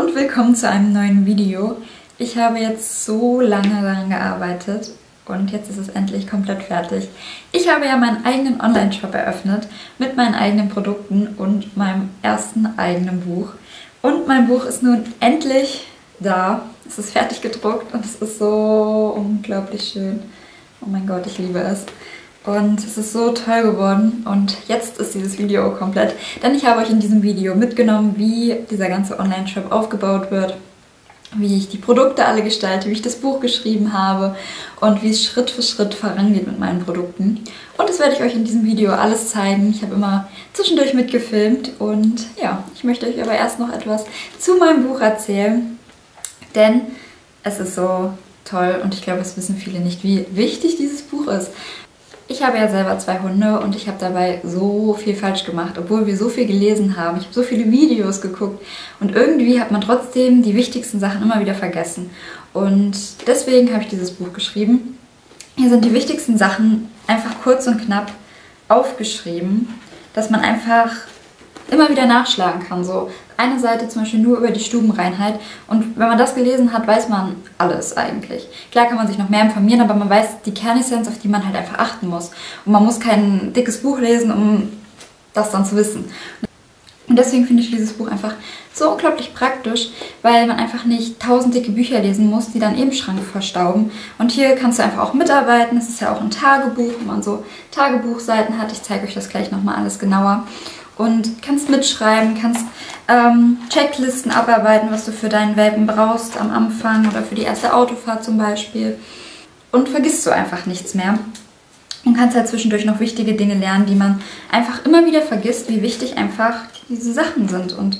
und willkommen zu einem neuen Video. Ich habe jetzt so lange daran gearbeitet und jetzt ist es endlich komplett fertig. Ich habe ja meinen eigenen Online-Shop eröffnet mit meinen eigenen Produkten und meinem ersten eigenen Buch. Und mein Buch ist nun endlich da. Es ist fertig gedruckt und es ist so unglaublich schön. Oh mein Gott, ich liebe es. Und es ist so toll geworden und jetzt ist dieses Video komplett, denn ich habe euch in diesem Video mitgenommen, wie dieser ganze Online-Shop aufgebaut wird, wie ich die Produkte alle gestalte, wie ich das Buch geschrieben habe und wie es Schritt für Schritt vorangeht mit meinen Produkten. Und das werde ich euch in diesem Video alles zeigen. Ich habe immer zwischendurch mitgefilmt und ja, ich möchte euch aber erst noch etwas zu meinem Buch erzählen, denn es ist so toll und ich glaube, es wissen viele nicht, wie wichtig dieses Buch ist. Ich habe ja selber 2 Hunde und ich habe dabei so viel falsch gemacht, obwohl wir so viel gelesen haben. Ich habe so viele Videos geguckt und irgendwie hat man trotzdem die wichtigsten Sachen immer wieder vergessen. Und deswegen habe ich dieses Buch geschrieben. Hier sind die wichtigsten Sachen einfach kurz und knapp aufgeschrieben, dass man einfach immer wieder nachschlagen kann. So eine Seite zum Beispiel nur über die Stubenreinheit und wenn man das gelesen hat, weiß man alles eigentlich. Klar kann man sich noch mehr informieren, aber man weiß die Kernessenz, auf die man halt einfach achten muss. Und man muss kein dickes Buch lesen, um das dann zu wissen. Und deswegen finde ich dieses Buch einfach so unglaublich praktisch, weil man einfach nicht 1000 dicke Bücher lesen muss, die dann im Schrank verstauben. Und hier kannst du einfach auch mitarbeiten. Es ist ja auch ein Tagebuch, wo man so Tagebuchseiten hat. Ich zeige euch das gleich nochmal alles genauer. Und kannst mitschreiben, kannst Checklisten abarbeiten, was du für deinen Welpen brauchst am Anfang oder für die erste Autofahrt zum Beispiel. Und vergisst du einfach nichts mehr. Und kannst halt zwischendurch noch wichtige Dinge lernen, die man einfach immer wieder vergisst, wie wichtig einfach diese Sachen sind. Und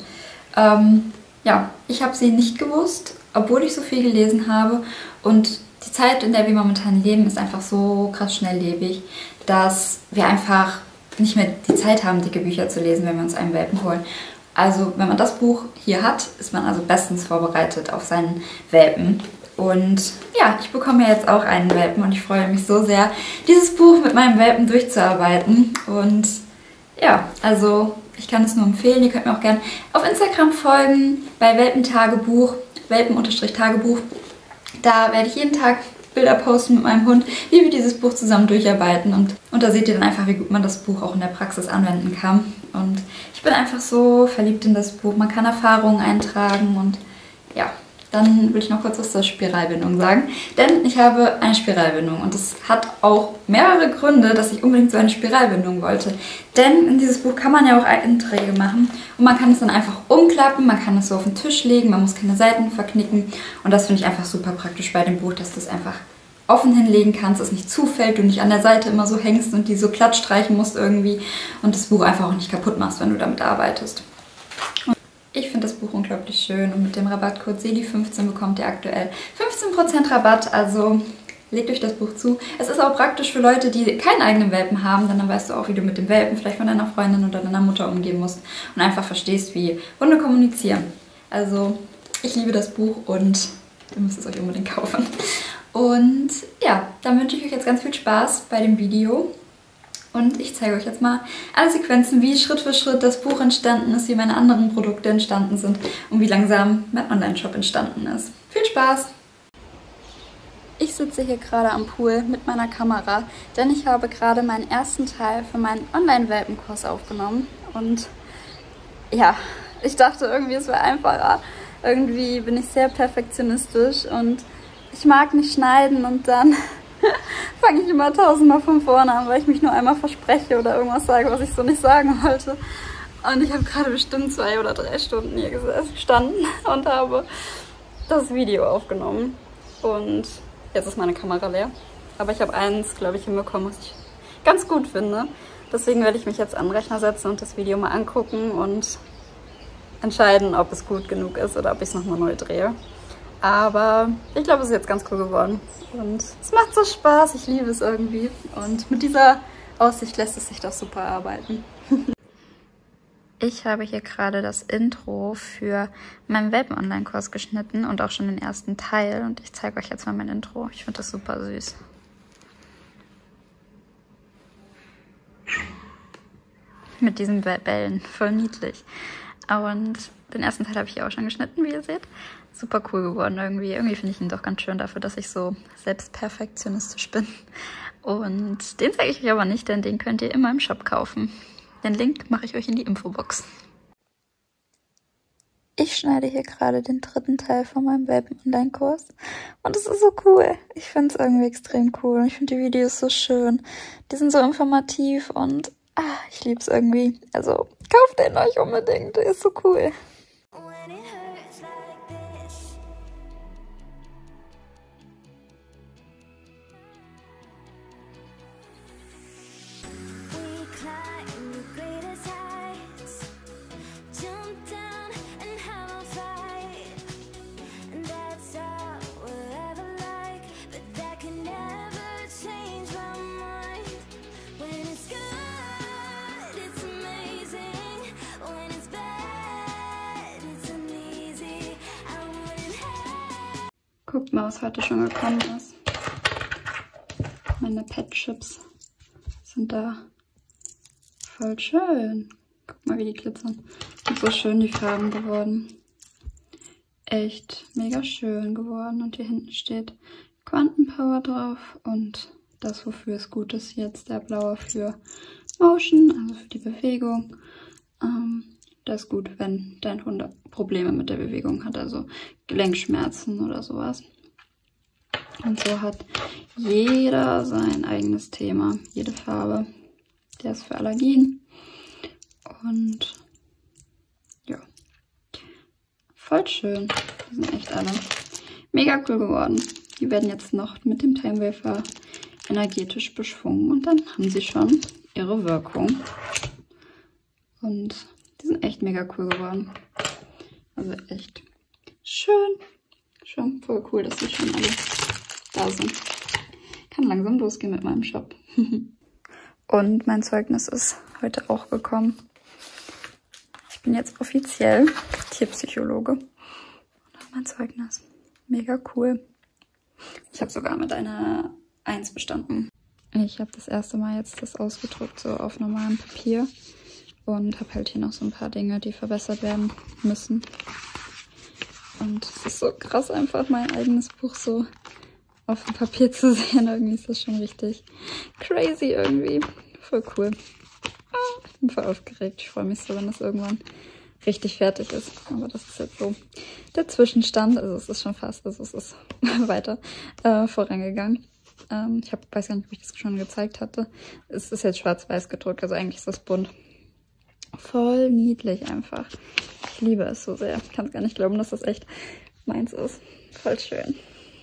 ja, ich habe sie nicht gewusst, obwohl ich so viel gelesen habe. Und die Zeit, in der wir momentan leben, ist einfach so krass schnelllebig, dass wir einfach nicht mehr die Zeit haben, dicke Bücher zu lesen, wenn wir uns einen Welpen holen. Also wenn man das Buch hier hat, ist man also bestens vorbereitet auf seinen Welpen. Und ja, ich bekomme jetzt auch einen Welpen und ich freue mich so sehr, dieses Buch mit meinem Welpen durchzuarbeiten. Und ja, also ich kann es nur empfehlen. Ihr könnt mir auch gerne auf Instagram folgen, bei Welpentagebuch, Welpen-Tagebuch. Da werde ich jeden Tag Bilder posten mit meinem Hund, wie wir dieses Buch zusammen durcharbeiten. Und da seht ihr dann einfach, wie gut man das Buch auch in der Praxis anwenden kann. Und ich bin einfach so verliebt in das Buch. Man kann Erfahrungen eintragen und ja, dann will ich noch kurz was zur Spiralbindung sagen. Denn ich habe eine Spiralbindung und es hat auch mehrere Gründe, dass ich unbedingt so eine Spiralbindung wollte. Denn in dieses Buch kann man ja auch Einträge machen und man kann es dann einfach umklappen, man kann es so auf den Tisch legen, man muss keine Seiten verknicken und das finde ich einfach super praktisch bei dem Buch, dass du es einfach offen hinlegen kannst, es nicht zufällt, du nicht an der Seite immer so hängst und die so glatt streichen musst irgendwie und das Buch einfach auch nicht kaputt machst, wenn du damit arbeitest. Ich finde das Buch unglaublich schön und mit dem Rabattcode SELI15 bekommt ihr aktuell 15% Rabatt, also legt euch das Buch zu. Es ist auch praktisch für Leute, die keinen eigenen Welpen haben, denn dann weißt du auch, wie du mit dem Welpen vielleicht von deiner Freundin oder deiner Mutter umgehen musst und einfach verstehst, wie Hunde kommunizieren. Also ich liebe das Buch und ihr müsst es euch unbedingt kaufen. Und ja, dann wünsche ich euch jetzt ganz viel Spaß bei dem Video. Und ich zeige euch jetzt mal alle Sequenzen, wie Schritt für Schritt das Buch entstanden ist, wie meine anderen Produkte entstanden sind und wie langsam mein Online-Shop entstanden ist. Viel Spaß! Ich sitze hier gerade am Pool mit meiner Kamera, denn ich habe gerade meinen ersten Teil für meinen Online-Welpenkurs aufgenommen. Und ja, ich dachte irgendwie, es wäre einfacher. Irgendwie bin ich sehr perfektionistisch und ich mag nicht schneiden und dann fange ich immer 1000-mal von vorne an, weil ich mich nur einmal verspreche oder irgendwas sage, was ich so nicht sagen wollte. Und ich habe gerade bestimmt 2 oder 3 Stunden hier gestanden und habe das Video aufgenommen. Und jetzt ist meine Kamera leer. Aber ich habe eins, glaube ich, hinbekommen, was ich ganz gut finde. Deswegen werde ich mich jetzt an den Rechner setzen und das Video mal angucken und entscheiden, ob es gut genug ist oder ob ich es nochmal neu drehe. Aber ich glaube, es ist jetzt ganz cool geworden. Und es macht so Spaß, ich liebe es irgendwie. Und mit dieser Aussicht lässt es sich doch super arbeiten. Ich habe hier gerade das Intro für meinen Welpen-Online-Kurs geschnitten und auch schon den ersten Teil. Und ich zeige euch jetzt mal mein Intro. Ich finde das super süß. Mit diesen Bällen, voll niedlich. Und den ersten Teil habe ich ja auch schon geschnitten, wie ihr seht. Super cool geworden irgendwie. Irgendwie finde ich ihn doch ganz schön dafür, dass ich so selbstperfektionistisch bin. Und den zeige ich euch aber nicht, denn den könnt ihr immer im Shop kaufen. Den Link mache ich euch in die Infobox. Ich schneide hier gerade den 3. Teil von meinem Welpen-Online-Kurs und es ist so cool. Ich finde es irgendwie extrem cool und ich finde die Videos so schön. Die sind so informativ und ich liebe es irgendwie. Also kauft den euch unbedingt, der ist so cool. Guckt mal, was heute schon gekommen ist. Meine Pet-Chips sind da. Voll schön. Guck mal, wie die glitzern. Und so schön die Farben geworden. Echt mega schön geworden. Und hier hinten steht Quantenpower drauf. Und das, wofür es gut ist, jetzt der blaue für Motion, also für die Bewegung. Das ist gut, wenn dein Hund Probleme mit der Bewegung hat, also Gelenkschmerzen oder sowas. Und so hat jeder sein eigenes Thema, jede Farbe. Der ist für Allergien. Und ja, voll schön. Die sind echt alle mega cool geworden. Die werden jetzt noch mit dem Time Wafer energetisch beschwungen und dann haben sie schon ihre Wirkung. Und die sind echt mega cool geworden. Also echt schön. Schon voll cool, dass die schon alle da sind. Kann langsam losgehen mit meinem Shop. Und mein Zeugnis ist heute auch gekommen. Ich bin jetzt offiziell Tierpsychologe. Und auch mein Zeugnis. Mega cool. Ich habe sogar mit einer 1 bestanden. Ich habe das erste Mal jetzt das ausgedruckt, so auf normalem Papier. Und habe halt hier noch so ein paar Dinge, die verbessert werden müssen. Und es ist so krass, einfach mein eigenes Buch so auf dem Papier zu sehen. Irgendwie ist das schon richtig crazy irgendwie. Voll cool. Ich bin voll aufgeregt. Ich freue mich so, wenn das irgendwann richtig fertig ist. Aber das ist jetzt so der Zwischenstand. Also es ist schon fast, also es ist weiter vorangegangen. Weiß gar nicht, ob ich das schon gezeigt hatte. Es ist jetzt schwarz-weiß gedruckt, also eigentlich ist das bunt. Voll niedlich einfach. Ich liebe es so sehr. Ich kann es gar nicht glauben, dass das echt meins ist. Voll schön.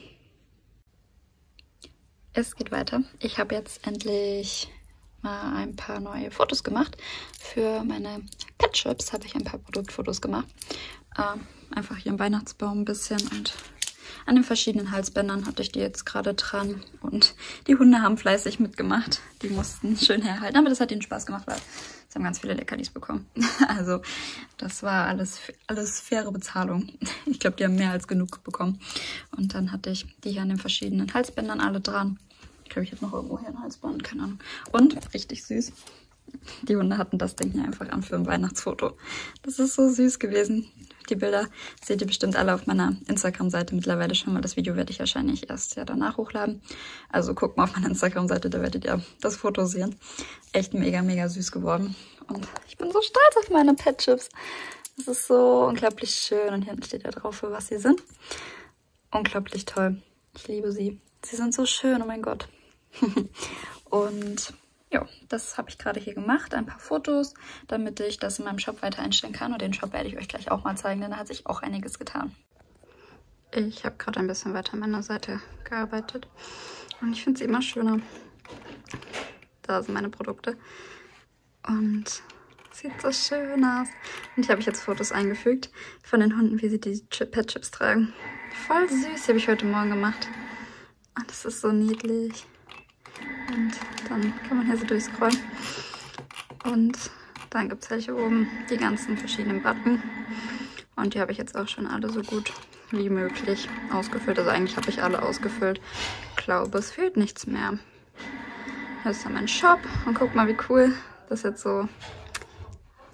Es geht weiter. Ich habe jetzt endlich mal ein paar neue Fotos gemacht. Für meine Pet-Chips habe ich ein paar Produktfotos gemacht. Einfach hier im Weihnachtsbaum ein bisschen und an den verschiedenen Halsbändern hatte ich die jetzt gerade dran. Und die Hunde haben fleißig mitgemacht. Die mussten schön herhalten. Aber das hat ihnen Spaß gemacht, weil sie haben ganz viele Leckerlis bekommen. Also das war alles faire Bezahlung. Ich glaube, die haben mehr als genug bekommen. Und dann hatte ich die hier an den verschiedenen Halsbändern alle dran. Ich glaube, ich habe noch irgendwo hier ein Halsband, keine Ahnung. Und richtig süß. Die Hunde hatten das Ding hier einfach an für ein Weihnachtsfoto. Das ist so süß gewesen. Die Bilder seht ihr bestimmt alle auf meiner Instagram-Seite mittlerweile schon, weil das Video werde ich wahrscheinlich erst ja danach hochladen. Also guckt mal auf meiner Instagram-Seite, da werdet ihr das Foto sehen. Echt mega, mega süß geworden. Und ich bin so stolz auf meine Pet-Chips. Das ist so unglaublich schön. Und hier hinten steht ja drauf, für was sie sind. Unglaublich toll. Ich liebe sie. Sie sind so schön, oh mein Gott. Und ja, das habe ich gerade hier gemacht. Ein paar Fotos, damit ich das in meinem Shop weiter einstellen kann. Und den Shop werde ich euch gleich auch mal zeigen, denn da hat sich auch einiges getan. Ich habe gerade ein bisschen weiter an meiner Seite gearbeitet. Und ich finde sie immer schöner. Da sind meine Produkte. Und sieht so schön aus. Und hier habe ich jetzt Fotos eingefügt von den Hunden, wie sie die Pet-Chips tragen. Voll süß, die habe ich heute Morgen gemacht. Und das ist so niedlich. Und dann kann man hier so durchscrollen. Und dann gibt es halt hier oben die ganzen verschiedenen Button. Und die habe ich jetzt auch schon alle so gut wie möglich ausgefüllt. Also eigentlich habe ich alle ausgefüllt. Ich glaube, es fehlt nichts mehr. Hier ist dann mein Shop. Und guck mal, wie cool das jetzt so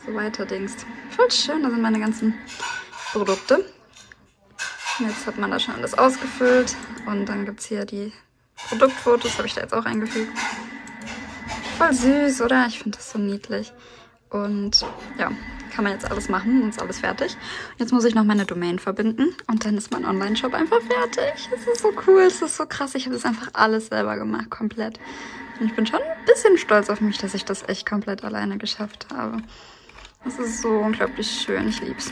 so weiter dingst. Voll schön, da sind meine ganzen Produkte. Und jetzt hat man da schon alles ausgefüllt. Und dann gibt es hier die Produktfotos, habe ich da jetzt auch eingefügt. Voll süß, oder? Ich finde das so niedlich. Und ja, kann man jetzt alles machen und ist alles fertig. Jetzt muss ich noch meine Domain verbinden und dann ist mein Online-Shop einfach fertig. Es ist so cool, es ist so krass. Ich habe das einfach alles selber gemacht, komplett. Und ich bin schon ein bisschen stolz auf mich, dass ich das echt komplett alleine geschafft habe. Das ist so unglaublich schön, ich lieb's.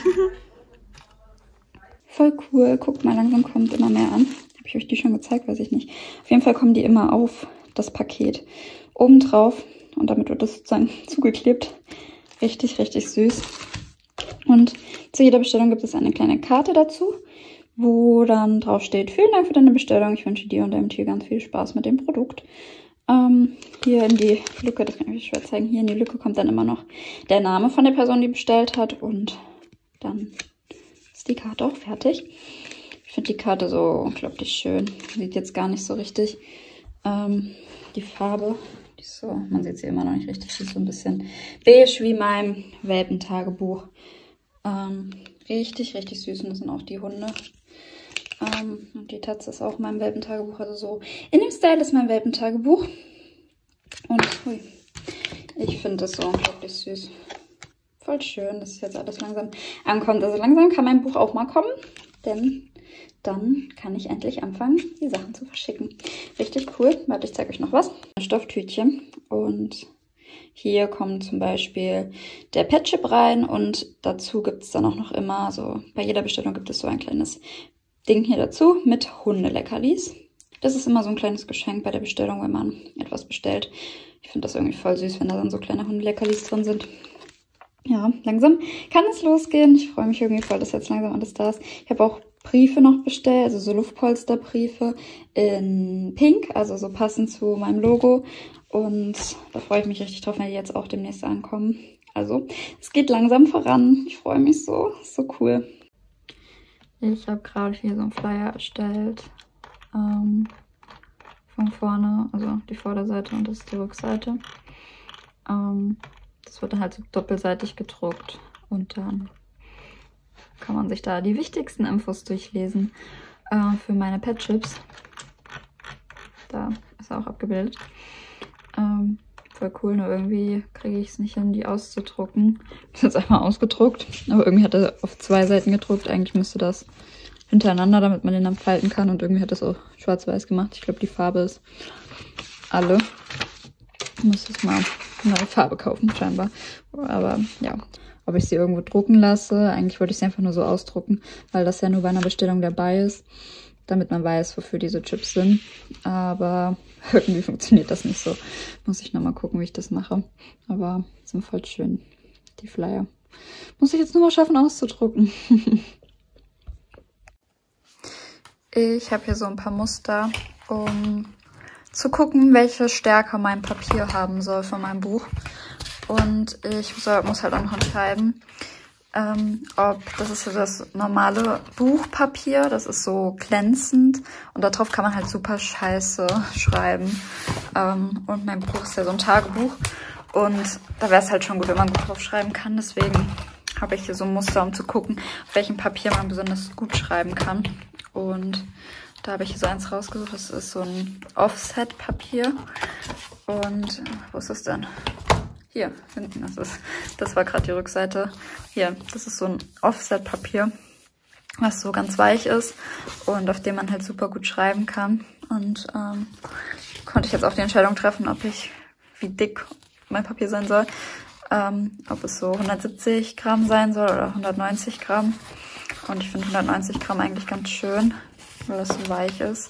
Voll cool, guckt mal, langsam kommt immer mehr an. Habe ich euch die schon gezeigt, weiß ich nicht. Auf jeden Fall kommen die immer auf das Paket oben drauf und damit wird das sozusagen zugeklebt. Richtig, richtig süß. Und zu jeder Bestellung gibt es eine kleine Karte dazu, wo dann drauf steht: Vielen Dank für deine Bestellung. Ich wünsche dir und deinem Tier ganz viel Spaß mit dem Produkt. Hier in die Lücke, das kann ich euch schwer zeigen, hier in die Lücke kommt dann immer noch der Name von der Person, die bestellt hat. Und dann ist die Karte auch fertig. Ich finde die Karte so unglaublich schön. Sieht jetzt gar nicht so richtig die Farbe. So, man sieht sie immer noch nicht richtig. Die ist so ein bisschen beige wie mein Welpentagebuch. Richtig, richtig süß. Und das sind auch die Hunde. Und die Tatze ist auch mein Welpentagebuch. Also so in dem Style ist mein Welpentagebuch. Und hui, ich finde das so unglaublich süß. Voll schön, dass jetzt alles langsam ankommt. Also langsam kann mein Buch auch mal kommen. Denn dann kann ich endlich anfangen, die Sachen zu verschicken. Richtig cool. Warte, ich zeige euch noch was. Ein Stofftütchen. Und hier kommt zum Beispiel der Petchip rein. Und dazu gibt es dann auch noch immer, so bei jeder Bestellung gibt es so ein kleines Ding hier dazu mit Hundeleckerlis. Das ist immer so ein kleines Geschenk bei der Bestellung, wenn man etwas bestellt. Ich finde das irgendwie voll süß, wenn da dann so kleine Hundeleckerlis drin sind. Ja, langsam kann es losgehen. Ich freue mich irgendwie voll, dass jetzt langsam alles da ist. Ich habe auch Briefe noch bestellt, also so Luftpolsterbriefe in Pink, also so passend zu meinem Logo. Und da freue ich mich richtig drauf, wenn die jetzt auch demnächst ankommen. Also, es geht langsam voran. Ich freue mich so. Ist so cool. Ich habe gerade hier so einen Flyer erstellt. Von vorne, also die Vorderseite und das ist die Rückseite. Das wird dann halt so doppelseitig gedruckt und dann kann man sich da die wichtigsten Infos durchlesen für meine Petchips. Da ist er auch abgebildet. Voll cool, nur irgendwie kriege ich es nicht hin, die auszudrucken. Ich habe es jetzt einmal ausgedruckt, aber irgendwie hat er auf 2 Seiten gedruckt. Eigentlich müsste das hintereinander, damit man den dann falten kann. Und irgendwie hat das auch schwarz-weiß gemacht. Ich glaube, die Farbe ist alle. Ich muss jetzt mal eine neue Farbe kaufen, scheinbar. Aber ja, ob ich sie irgendwo drucken lasse. Eigentlich wollte ich sie einfach nur so ausdrucken, weil das ja nur bei einer Bestellung dabei ist, damit man weiß, wofür diese Chips sind. Aber irgendwie funktioniert das nicht so. Muss ich nochmal gucken, wie ich das mache. Aber sind voll schön, die Flyer. Muss ich jetzt nur mal schaffen, auszudrucken. Ich habe hier so ein paar Muster, um zu gucken, welche Stärke mein Papier haben soll von meinem Buch. Und ich muss halt auch noch entscheiden, ob das ist ja das normale Buchpapier, das ist so glänzend und darauf kann man halt super scheiße schreiben. Und mein Buch ist ja so ein Tagebuch und da wäre es halt schon gut, wenn man gut drauf schreiben kann. Deswegen habe ich hier so ein Muster, um zu gucken, auf welchem Papier man besonders gut schreiben kann. Und da habe ich hier so eins rausgesucht, das ist so ein Offset-Papier. Und wo ist das denn? Hier, hinten ist es. Das war gerade die Rückseite. Hier, das ist so ein Offset-Papier, was so ganz weich ist und auf dem man halt super gut schreiben kann. Und konnte ich jetzt auch die Entscheidung treffen, wie dick mein Papier sein soll. Ob es so 170 Gramm sein soll oder 190 Gramm. Und ich finde 190 Gramm eigentlich ganz schön, weil das so weich ist.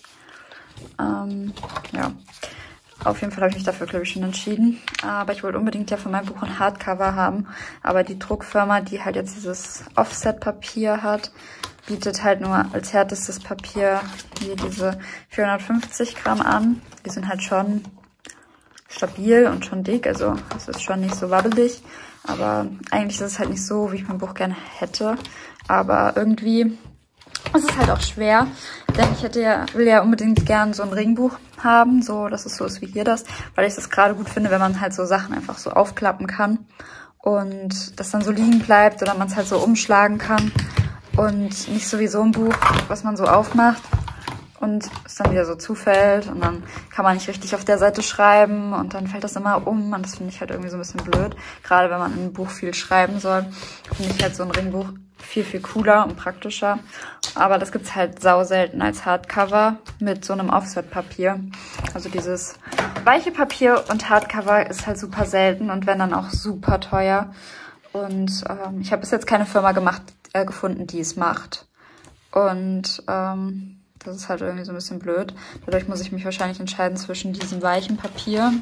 Ja, auf jeden Fall habe ich mich dafür, glaube ich, schon entschieden. Aber ich wollte unbedingt ja von meinem Buch ein Hardcover haben. Aber die Druckfirma, die halt jetzt dieses Offset-Papier hat, bietet halt nur als härtestes Papier hier diese 450 Gramm an. Die sind halt schon stabil und schon dick, also es ist schon nicht so wabbelig. Aber eigentlich ist es halt nicht so, wie ich mein Buch gerne hätte. Aber irgendwie ist es halt auch schwer, denn ich will ja unbedingt gern so ein Ringbuch haben, so dass es so ist wie hier das, weil ich das gerade gut finde, wenn man halt so Sachen einfach so aufklappen kann. und das dann so liegen bleibt oder man es halt so umschlagen kann und nicht so wie so ein Buch, was man so aufmacht und es dann wieder so zufällt und dann kann man nicht richtig auf der Seite schreiben und dann fällt das immer um und das finde ich halt irgendwie so ein bisschen blöd. Gerade wenn man in einem Buch viel schreiben soll, finde ich halt so ein Ringbuch viel, viel cooler und praktischer. Aber das gibt's halt sau selten als Hardcover mit so einem Offset-Papier. Also dieses weiche Papier und Hardcover ist halt super selten und wenn dann auch super teuer. Und ich habe bis jetzt keine Firma gefunden, die es macht. Und das ist halt irgendwie so ein bisschen blöd. Dadurch muss ich mich wahrscheinlich entscheiden zwischen diesem weichen Papier,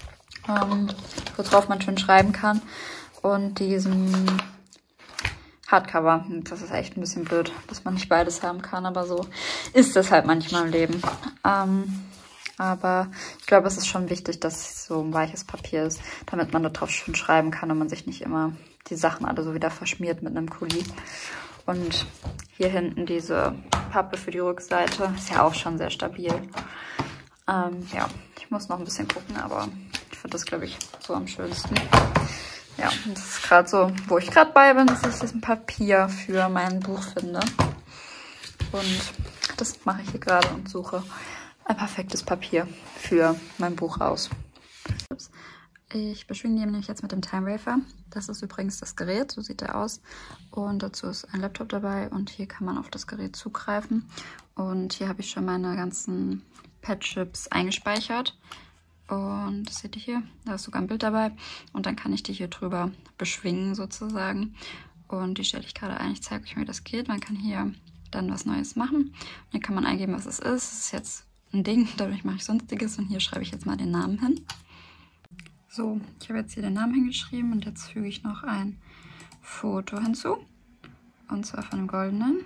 worauf man schön schreiben kann, und diesem Hardcover. Das ist echt ein bisschen blöd, dass man nicht beides haben kann, aber so ist das halt manchmal im Leben. Aber ich glaube, es ist schon wichtig, dass es so ein weiches Papier ist, damit man da drauf schön schreiben kann und man sich nicht immer die Sachen alle so wieder verschmiert mit einem Kuli. Und hier hinten diese Pappe für die Rückseite ist ja auch schon sehr stabil. Ja, ich muss noch ein bisschen gucken, aber ich finde das, glaube ich, so am schönsten. Ja, und das ist gerade so, wo ich gerade bei bin, dass ich das ein Papier für mein Buch finde. Und das mache ich hier gerade und suche ein perfektes Papier für mein Buch aus. Ich beschwinge ihn nämlich jetzt mit dem Time Wafer. Das ist übrigens das Gerät, so sieht er aus. Und dazu ist ein Laptop dabei und hier kann man auf das Gerät zugreifen. Und hier habe ich schon meine ganzen Pad-Chips eingespeichert. Und das seht ihr hier, da ist sogar ein Bild dabei. Und dann kann ich die hier drüber beschwingen sozusagen. Und die stelle ich gerade ein. Ich zeige euch, wie das geht. Man kann hier dann was Neues machen. Und hier kann man eingeben, was es ist. Es ist jetzt ein Ding, dadurch mache ich Sonstiges. Und hier schreibe ich jetzt mal den Namen hin. So, ich habe jetzt hier den Namen hingeschrieben und jetzt füge ich noch ein Foto hinzu. Und zwar von dem goldenen.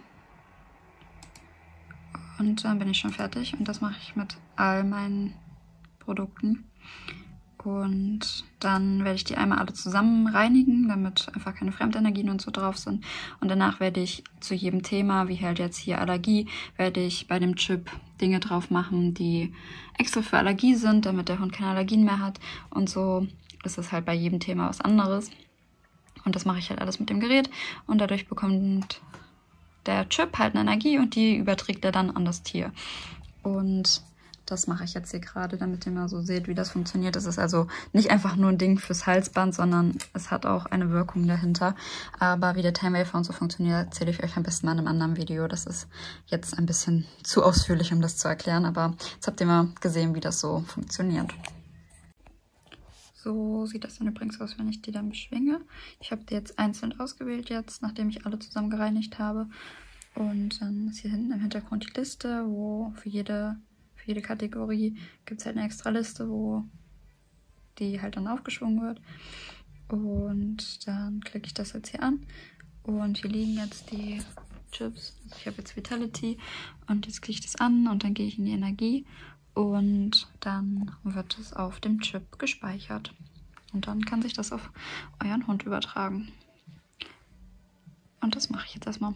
Und dann bin ich schon fertig. Und das mache ich mit all meinen Produkten. Und dann werde ich die einmal alle zusammen reinigen, damit einfach keine Fremdenergien und so drauf sind. Und danach werde ich zu jedem Thema, wie halt jetzt hier Allergie, werde ich bei dem Chip Dinge drauf machen, die extra für Allergie sind, damit der Hund keine Allergien mehr hat. Und so ist es halt bei jedem Thema was anderes. Und das mache ich halt alles mit dem Gerät. Und dadurch bekommt der Chip halt eine Energie und die überträgt er dann an das Tier. Und das mache ich jetzt hier gerade, damit ihr mal so seht, wie das funktioniert. Das ist also nicht einfach nur ein Ding fürs Halsband, sondern es hat auch eine Wirkung dahinter. Aber wie der Time Wafer und so funktioniert, erzähle ich euch am besten mal in einem anderen Video. Das ist jetzt ein bisschen zu ausführlich, um das zu erklären. Aber jetzt habt ihr mal gesehen, wie das so funktioniert. So sieht das dann übrigens aus, wenn ich die dann beschwinge. Ich habe die jetzt einzeln ausgewählt jetzt, nachdem ich alle zusammen gereinigt habe. Und dann ist hier hinten im Hintergrund die Liste, wo für jede Kategorie gibt es halt eine extra Liste, wo die halt dann aufgeschwungen wird. Und dann klicke ich das jetzt hier an. Und hier liegen jetzt die Chips. Also ich habe jetzt Vitality und jetzt klicke ich das an und dann gehe ich in die Energie. Und dann wird es auf dem Chip gespeichert. Und dann kann sich das auf euren Hund übertragen. Und das mache ich jetzt erstmal.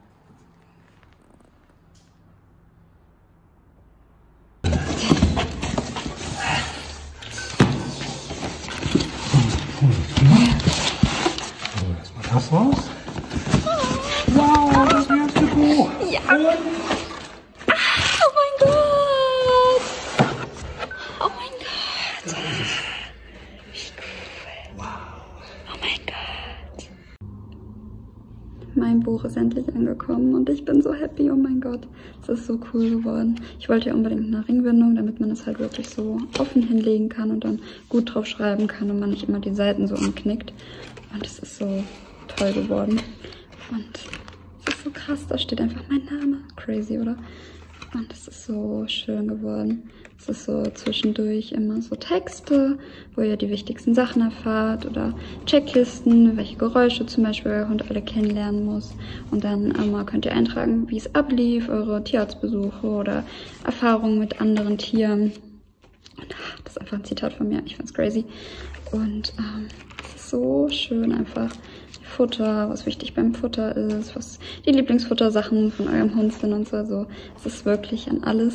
Das raus? Wow, das erste Buch! Ja! Oh mein Gott! Oh mein Gott! Wie cool! Wow! Oh mein Gott! Mein Buch ist endlich angekommen und ich bin so happy, oh mein Gott. Es ist so cool geworden. Ich wollte ja unbedingt eine Ringbindung, damit man es halt wirklich so offen hinlegen kann und dann gut drauf schreiben kann und man nicht immer die Seiten so umknickt. Und es ist so toll geworden. Und es ist so krass, da steht einfach mein Name. Crazy, oder? Und es ist so schön geworden. Es ist so zwischendurch immer so Texte, wo ihr die wichtigsten Sachen erfahrt oder Checklisten, welche Geräusche zum Beispiel euer Hund alle kennenlernen muss. Und dann einmal könnt ihr eintragen, wie es ablief, eure Tierarztbesuche oder Erfahrungen mit anderen Tieren. Und das ist einfach ein Zitat von mir. Ich find's crazy. Und es ist so schön einfach. Futter, was wichtig beim Futter ist, was die Lieblingsfuttersachen von eurem Hund sind und so. Also es ist wirklich an alles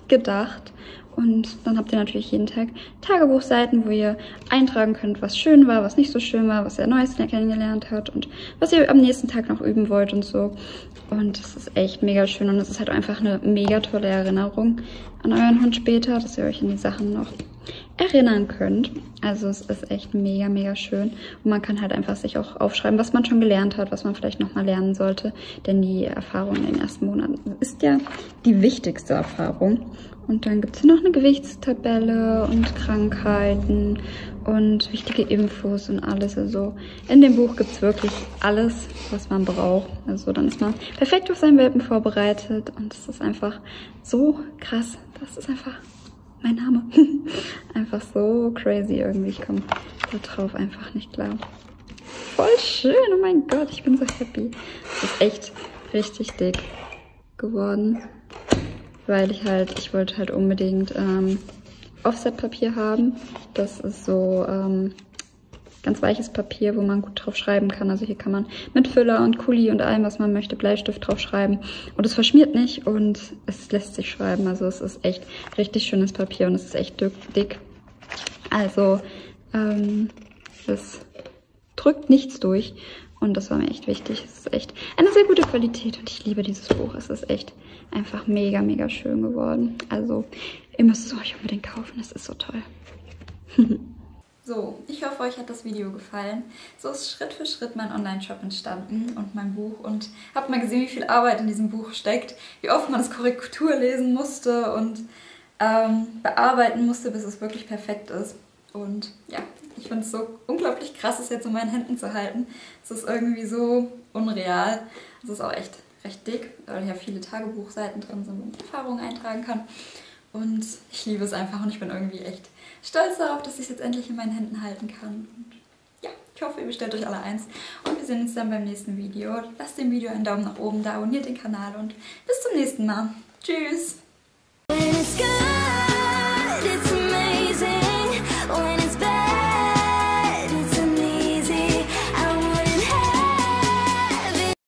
gedacht. Und dann habt ihr natürlich jeden Tag Tagebuchseiten, wo ihr eintragen könnt, was schön war, was nicht so schön war, was ihr Neues kennengelernt habt und was ihr am nächsten Tag noch üben wollt und so. Und das ist echt mega schön und es ist halt einfach eine mega tolle Erinnerung an euren Hund später, dass ihr euch an die Sachen noch erinnern könnt. Also es ist echt mega, mega schön. Und man kann halt einfach sich auch aufschreiben, was man schon gelernt hat, was man vielleicht nochmal lernen sollte. Denn die Erfahrung in den ersten Monaten ist ja die wichtigste Erfahrung. Und dann gibt es hier noch eine Gewichtstabelle und Krankheiten und wichtige Infos und alles. Also in dem Buch gibt es wirklich alles, was man braucht. Also dann ist man perfekt auf seinen Welpen vorbereitet. Und es ist einfach so krass. Das ist einfach mein Name. Einfach so crazy irgendwie. Ich komme da drauf einfach nicht klar. Voll schön. Oh mein Gott, ich bin so happy. Es ist echt richtig dick geworden. Weil ich wollte halt unbedingt Offset-Papier haben. Das ist so ganz weiches Papier, wo man gut drauf schreiben kann. Also hier kann man mit Füller und Kuli und allem, was man möchte, Bleistift drauf schreiben. Und es verschmiert nicht und es lässt sich schreiben. Also es ist echt richtig schönes Papier und es ist echt dick. Also es drückt nichts durch. Und das war mir echt wichtig. Es ist echt eine sehr gute Qualität und ich liebe dieses Buch. Es ist echt einfach mega, mega schön geworden. Also ihr müsst es euch unbedingt kaufen. Es ist so toll. So, ich hoffe, euch hat das Video gefallen. So ist Schritt für Schritt mein Online-Shop entstanden und mein Buch. Und habt mal gesehen, wie viel Arbeit in diesem Buch steckt. Wie oft man das Korrektur lesen musste und bearbeiten musste, bis es wirklich perfekt ist. Und ja, ich finde es so unglaublich krass, es jetzt in meinen Händen zu halten. Es ist irgendwie so unreal. Es ist auch echt recht dick, weil hier viele Tagebuchseiten drin sind, wo man Erfahrungen eintragen kann. Und ich liebe es einfach und ich bin irgendwie echt stolz darauf, dass ich es jetzt endlich in meinen Händen halten kann. Und ja, ich hoffe, ihr bestellt euch alle eins. Und wir sehen uns dann beim nächsten Video. Lasst dem Video einen Daumen nach oben da, abonniert den Kanal und bis zum nächsten Mal. Tschüss!